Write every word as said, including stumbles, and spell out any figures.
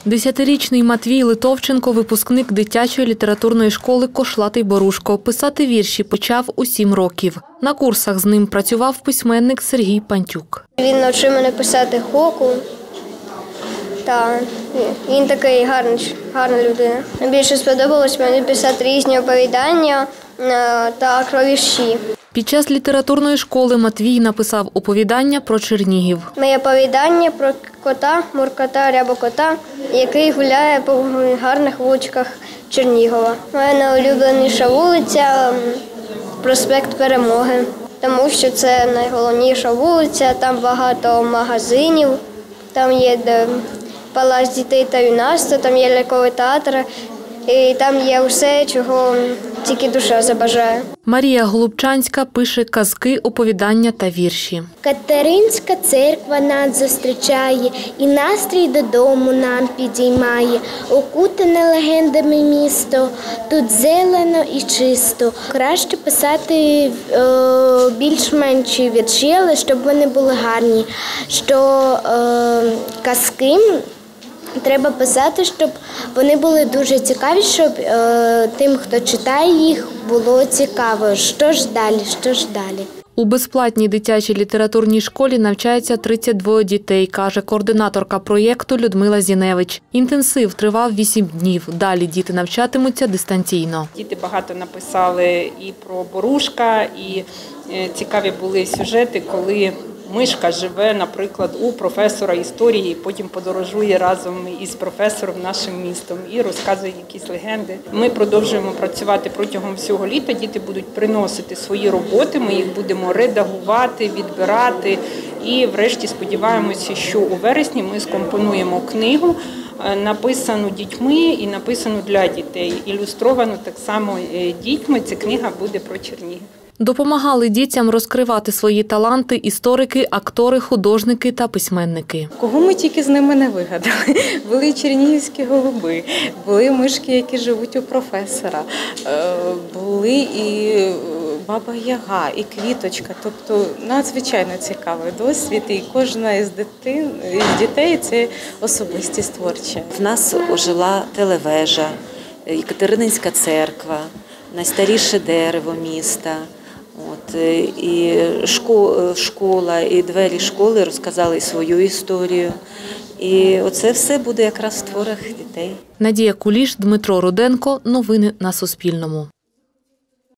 Десятирічний Матвій Литовченко – випускник дитячої літературної школи «Кошлатий Борушко». Писати вірші почав у сім років. На курсах з ним працював письменник Сергій Пантюк. Він навчив мене писати хоку. Та він такий гарний, гарна людина. Найбільше сподобалось мені писати різні оповідання та вірші. Під час літературної школи Матвій написав оповідання про Чернігів. Моє оповідання про кота, муркота, рябокота, який гуляє по гарних вуличках Чернігова. Моя найулюбленіша вулиця – проспект Перемоги, тому що це найголовніша вулиця, там багато магазинів, там є палац дітей та юнацтва, там є ляльковий театр, і там є все, чого тільки душа забажає. Марія Голубчанська пише казки, оповідання та вірші. Катеринська церква нас зустрічає і настрій додому нам підіймає. Окутане легендами місто, тут зелено і чисто. Краще писати е, більш-менші вірші, але щоб вони були гарні. Що е, казки треба писати, щоб вони були дуже цікаві, щоб е, тим, хто читає їх, було цікаво. Що ж далі, що ж далі. У безплатній дитячій літературній школі навчається тридцять двоє дітей, каже координаторка проєкту Людмила Зіневич. Інтенсив тривав вісім днів. Далі діти навчатимуться дистанційно. Діти багато написали і про Борушка, і цікаві були сюжети, коли мишка живе, наприклад, у професора історії, потім подорожує разом із професором нашим містом і розказує якісь легенди. Ми продовжуємо працювати протягом всього літа, діти будуть приносити свої роботи, ми їх будемо редагувати, відбирати і врешті сподіваємося, що у вересні ми скомпонуємо книгу, написану дітьми і написану для дітей, ілюстровану так само дітьми. Ця книга буде про Чернігів. Допомагали дітям розкривати свої таланти історики, актори, художники та письменники. Кого ми тільки з ними не вигадали. Були чернігівські голуби, були мишки, які живуть у професора, були і Баба Яга, і Квіточка. Тобто надзвичайно цікавий досвід, і кожна із дитин, із дітей – це особистість творча. В нас ожила телевежа, Катерининська церква, найстаріше дерево міста. От, і школа, і двері школи розказали свою історію. І оце все буде якраз в творах дітей. Надія Куліш, Дмитро Руденко. Новини на Суспільному.